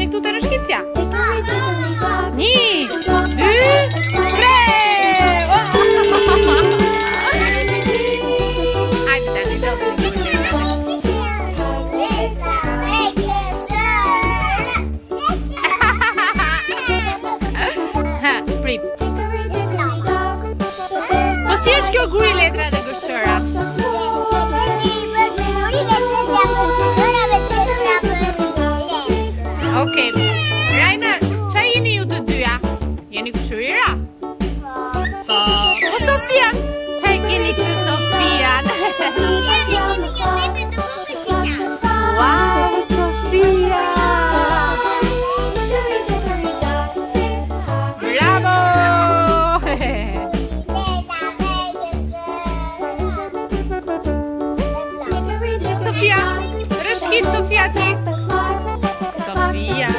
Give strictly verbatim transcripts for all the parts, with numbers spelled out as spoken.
këtu të rëshkitja. Një, dy, tre! Hajde tani, do të prit. Po si është kjo guri letra dhe gëshëra? Okej. Raina, qa jeni ju të dyja? Jeni kushurira? Po. Po Sofia? Qa i keni këtë Sofia? Wow, Sofia! Sofia ti. Sofia.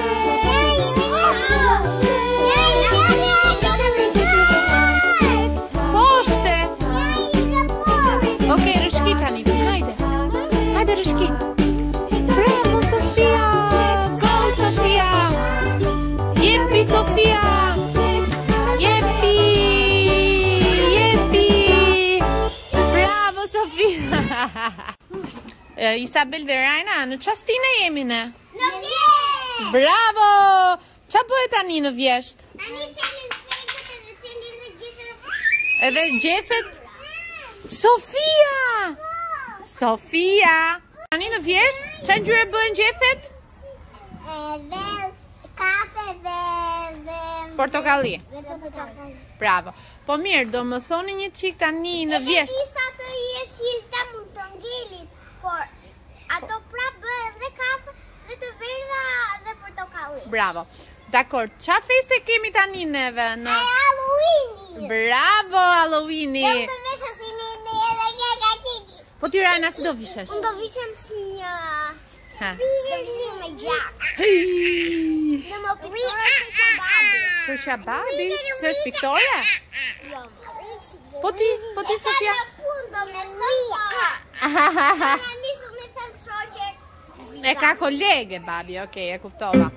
Pošte. Okej, rëshki tani, hajde. Hajde rëshki. Bravo Sofia. Go Sofia. Jepi Sofia. Jepi. Jepi. Bravo Sofia. Isabel dhe Raina, në qastine jemi ne? Në vjesht! Bravo! Qa bëhet tani në vjesht? Tani qenin shenjët edhe qenin dhe gjyshes. Edhe gjethet? Sofia! Sofia! Tani në vjesht, qa ngjyre bëhen gjethet? Dhe kafe dhe... Portokalli. Dhe portokalli. Bravo. Po mirë, do më thoni një qik tani në vjesht. Edhe disa të jeshilta mund të ngelit. Por ato prap bëhen dhe kafe dhe të verdha dhe portokalli. Bravo. Dakor, qa feste kemi tani neve? Në... Halloweeni. Bravo, Halloweeni. Dhe të vishëm si një një edhe një gatiti. Po ti Raina, si do vishesh? Unë do vishem si një... Ha. Si një me gjak. Në më piktore shoqja babi. Shoqja babi? Se është piktore? Jo. Po ti, po ti Sofia? E ka në punë do me thëmë. Analizu me thëmë shoqe. E ka kolege, babi, okej, e kuptova.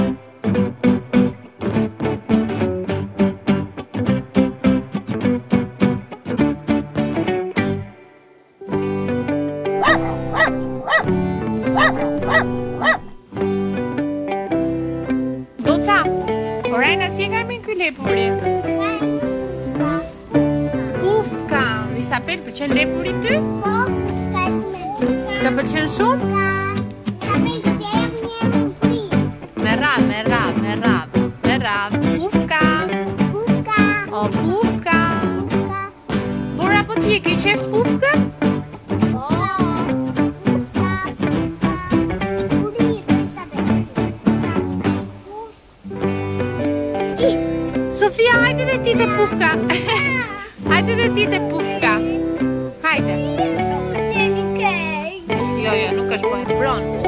Doca, po Raina, si e ka me në këj lepuri? Ufka, Isabel, përqen lepuri ty? Po, ka shme. Të përqen shumë? Me radh, me radh, me radh, me radh. Ufka. Ufka. O, ufka. Bora, po ti e ke qef ufka? Po. Ufka. Sofia, hajde dhe ti të pufka. Hajde dhe ti të pufka. Hajde. Jo, jo, nuk është po e mbron.